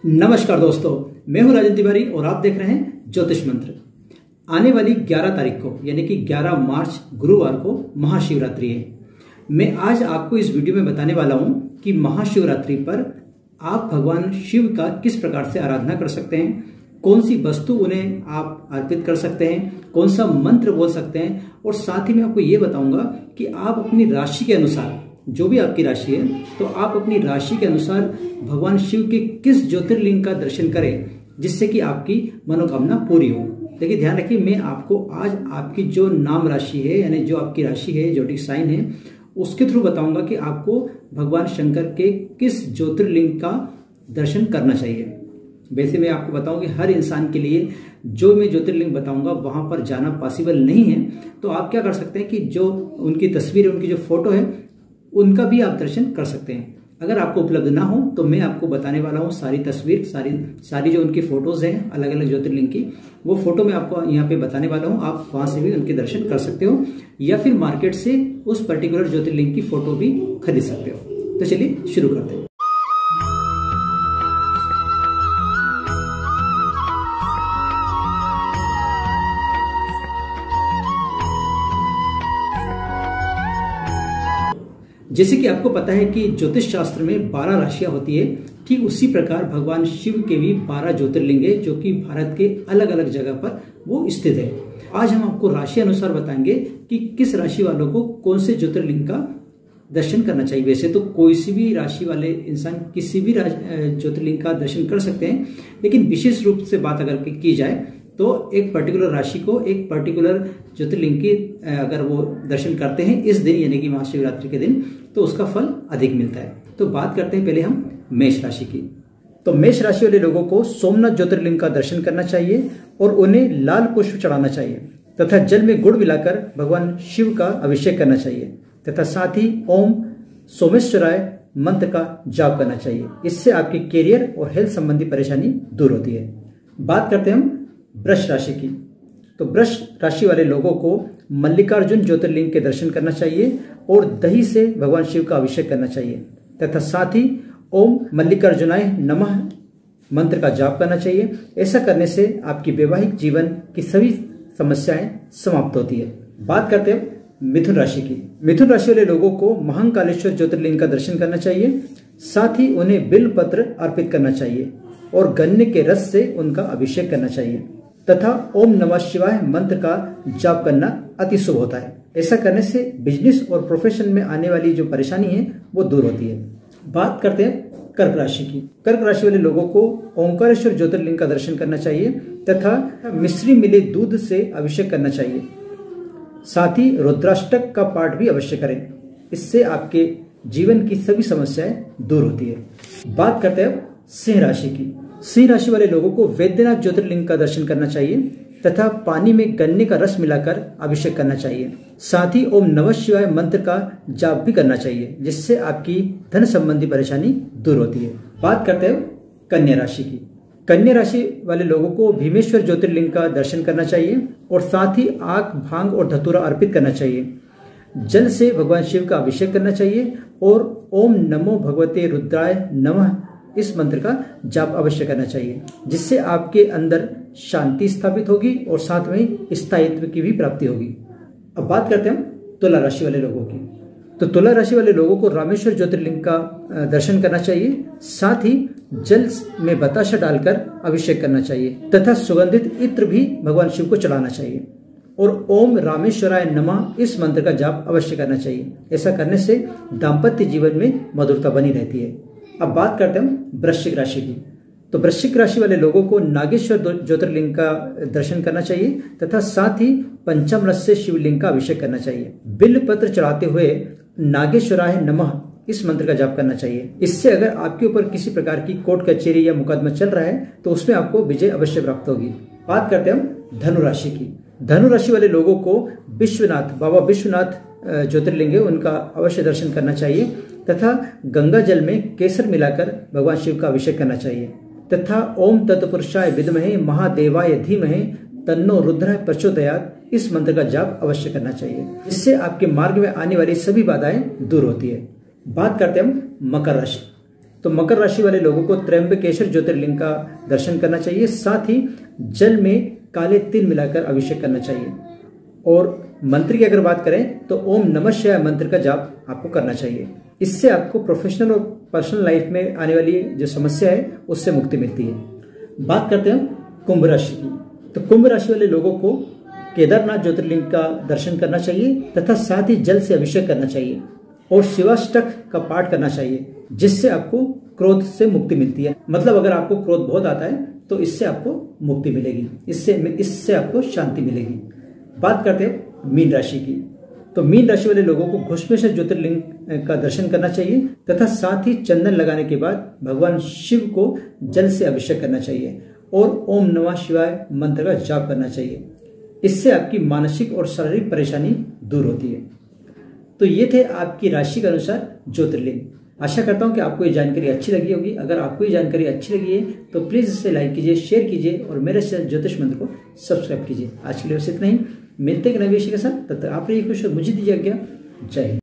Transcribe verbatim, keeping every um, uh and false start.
नमस्कार दोस्तों, मैं हूं राजन तिवारी और आप देख रहे हैं ज्योतिष मंत्र। आने वाली ग्यारह तारीख को यानी कि ग्यारह मार्च गुरुवार को महाशिवरात्रि है। मैं आज आपको इस वीडियो में बताने वाला हूं कि महाशिवरात्रि पर आप भगवान शिव का किस प्रकार से आराधना कर सकते हैं, कौन सी वस्तु उन्हें आप अर्पित कर सकते हैं, कौन सा मंत्र बोल सकते हैं, और साथ ही मैं आपको ये बताऊंगा कि आप अपनी राशि के अनुसार, जो भी आपकी राशि है, तो आप अपनी राशि के अनुसार भगवान शिव के किस ज्योतिर्लिंग का दर्शन करें जिससे कि आपकी मनोकामना पूरी हो। देखिए, ध्यान रखिए, मैं आपको आज आपकी जो नाम राशि है यानी जो आपकी राशि है, ज्योतिष साइन है, उसके थ्रू बताऊंगा कि आपको भगवान शंकर के किस ज्योतिर्लिंग का दर्शन करना चाहिए। वैसे मैं आपको बताऊं कि हर इंसान के लिए जो मैं ज्योतिर्लिंग बताऊंगा वहां पर जाना पॉसिबल नहीं है, तो आप क्या कर सकते हैं कि जो उनकी तस्वीर है, उनकी जो फोटो है, उनका भी आप दर्शन कर सकते हैं। अगर आपको उपलब्ध ना हो तो मैं आपको बताने वाला हूँ सारी तस्वीर, सारी सारी जो उनकी फोटोज हैं अलग अलग ज्योतिर्लिंग की, वो फोटो मैं आपको यहाँ पे बताने वाला हूँ। आप वहां से भी उनके दर्शन कर सकते हो या फिर मार्केट से उस पर्टिकुलर ज्योतिर्लिंग की फोटो भी खरीद सकते हो। तो चलिए शुरू करते हैं। जैसे कि आपको पता है कि ज्योतिष शास्त्र में बारह राशियां होती है, ठीक उसी प्रकार भगवान शिव के भी बारह ज्योतिर्लिंग है जो कि भारत के अलग अलग जगह पर वो स्थित है। आज हम आपको राशि अनुसार बताएंगे कि किस राशि वालों को कौन से ज्योतिर्लिंग का दर्शन करना चाहिए। वैसे तो कोई सी भी राशि वाले इंसान किसी भी ज्योतिर्लिंग का दर्शन कर सकते हैं, लेकिन विशेष रूप से बात अगर की जाए तो एक पर्टिकुलर राशि को एक पर्टिकुलर ज्योतिर्लिंग की अगर वो दर्शन करते हैं इस दिन यानी कि महाशिवरात्रि के दिन, तो उसका फल अधिक मिलता है। तो बात करते हैं पहले हम मेष राशि की। तो मेष राशि वाले लोगों को सोमनाथ ज्योतिर्लिंग का दर्शन करना चाहिए और उन्हें लाल पुष्प चढ़ाना चाहिए तथा जल में गुड़ मिलाकर भगवान शिव का अभिषेक करना चाहिए तथा साथ ही ओम सोमेश्वराय मंत्र का जाप करना चाहिए। इससे आपके कैरियर और हेल्थ संबंधी परेशानी दूर होती है। बात करते हैं हम वृष राशि की। तो वृष राशि वाले लोगों को मल्लिकार्जुन ज्योतिर्लिंग के दर्शन करना चाहिए और दही से भगवान शिव का अभिषेक करना चाहिए तथा साथ ही ओम मल्लिकार्जुनाय नमः मंत्र का जाप करना चाहिए। ऐसा करने से आपकी वैवाहिक जीवन की सभी समस्याएं समाप्त होती है। बात करते हैं मिथुन राशि की। मिथुन राशि वाले लोगों को महाकालेश्वर ज्योतिर्लिंग का दर्शन करना चाहिए, साथ ही उन्हें बिल्व पत्र अर्पित करना चाहिए और गन्ने के रस से उनका अभिषेक करना चाहिए तथा ओम नमः शिवाय मंत्र का जाप करना अति शुभ होता है। ऐसा करने से बिजनेस और प्रोफेशन में आने वाली जो परेशानी है वो दूर होती है। बात करते हैं कर्क राशि की। कर्क राशि वाले लोगों को ओंकारेश्वर ज्योतिर्लिंग का दर्शन करना चाहिए तथा मिश्री मिले दूध से अभिषेक करना चाहिए। साथ ही रुद्राष्टक का पाठ भी अवश्य करें, इससे आपके जीवन की सभी समस्याएं दूर होती है। बात करते हैं सिंह राशि की। सिंह राशि वाले लोगों को वैद्यनाथ ज्योतिर्लिंग का दर्शन करना चाहिए तथा पानी में गन्ने का रस मिलाकर अभिषेक करना चाहिए। साथ ही ओम नमः शिवाय मंत्र का जाप भी करना चाहिए, जिससे आपकी धन संबंधी परेशानी दूर होती है। बात करते हैं कन्या राशि की। कन्या राशि वाले लोगों को भीमेश्वर ज्योतिर्लिंग का दर्शन करना चाहिए और साथ ही आग, भांग और धतूरा अर्पित करना चाहिए। जल से भगवान शिव का अभिषेक करना चाहिए और ओम नमो भगवते रुद्राय नमः इस मंत्र का जाप अवश्य करना चाहिए, जिससे आपके अंदर शांति स्थापित होगी और साथ में स्थायित्व की भी प्राप्ति होगी। अब बात करते हैं तुला राशि वाले लोगों की। तो तुला राशि वाले लोगों को रामेश्वर ज्योतिर्लिंग का दर्शन करना चाहिए, साथ ही जल में बताशा डालकर अभिषेक करना चाहिए तथा सुगंधित इत्र भी भगवान शिव को चढ़ाना चाहिए और ओम रामेश्वराय नमः इस मंत्र का जाप अवश्य करना चाहिए। ऐसा करने से दाम्पत्य जीवन में मधुरता बनी रहती है। अब बात करते हैं वृश्चिक राशि की। तो वृश्चिक राशि वाले लोगों को नागेश्वर ज्योतिर्लिंग का दर्शन करना चाहिए तथा साथ ही पंचामृत से शिवलिंग का अभिषेक करना चाहिए। बिल्व पत्र चढ़ाते हुए नागेश्वराय नमः इस मंत्र का जाप करना चाहिए। इससे अगर आपके ऊपर किसी प्रकार की कोर्ट कचहरी या मुकदमा चल रहा है तो उसमें आपको विजय अवश्य प्राप्त होगी। बात करते हैं हम धनु राशि की। धनु राशि वाले लोगों को विश्वनाथ बाबा विश्वनाथ ज्योतिर्लिंग है उनका अवश्य दर्शन करना चाहिए तथा गंगा जल में केसर मिलाकर भगवान शिव का अभिषेक करना चाहिए तथा ओम तत्पुरुषाय विद्महे महादेवाय धीमहि तन्नो रुद्र प्रचोदयात् इस मंत्र का जाप अवश्य करना चाहिए। इससे आपके मार्ग में आने वाली सभी बाधाएं दूर होती है। बात करते हैं हम मकर राशि। तो मकर राशि वाले लोगों को त्र्यंबकेश्वर ज्योतिर्लिंग का दर्शन करना चाहिए, साथ ही जल में काले तिल मिलाकर अभिषेक करना चाहिए। और मंत्र की अगर बात करें तो ओम नमः शिवाय मंत्र का जाप आपको करना चाहिए। इससे आपको प्रोफेशनल और पर्सनल लाइफ में आने वाली जो समस्या है उससे मुक्ति मिलती है। बात करते हैं कुंभ राशि की। तो कुंभ राशि वाले लोगों को केदारनाथ ज्योतिर्लिंग का दर्शन करना चाहिए तथा साथ ही जल से अभिषेक करना चाहिए और शिवाष्टक का पाठ करना चाहिए, जिससे आपको क्रोध से मुक्ति मिलती है। मतलब अगर आपको क्रोध बहुत आता है तो इससे आपको मुक्ति मिलेगी, इससे इससे आपको शांति मिलेगी। बात करते हैं मीन राशि की। तो मीन राशि वाले लोगों को घुश्मेश्वर ज्योतिर्लिंग का दर्शन करना चाहिए तथा साथ ही चंदन लगाने के बाद भगवान शिव को जल से अभिषेक करना चाहिए और ओम नमः शिवाय मंत्र का जाप करना चाहिए। इससे आपकी मानसिक और शारीरिक परेशानी दूर होती है। तो ये थे आपकी राशि के अनुसार ज्योतिर्लिंग। आशा करता हूं कि आपको ये जानकारी अच्छी लगी होगी। अगर आपको ये जानकारी अच्छी लगी है तो प्लीज इसे लाइक कीजिए, शेयर कीजिए और मेरे चैनल ज्योतिष मंत्र को सब्सक्राइब कीजिए। आज के लिए बस इतना ही, मिलते हैं नए विषय के साथ। तब तक आप रहिए खुश और मुझे दीजिए आज्ञा। जय हिंद।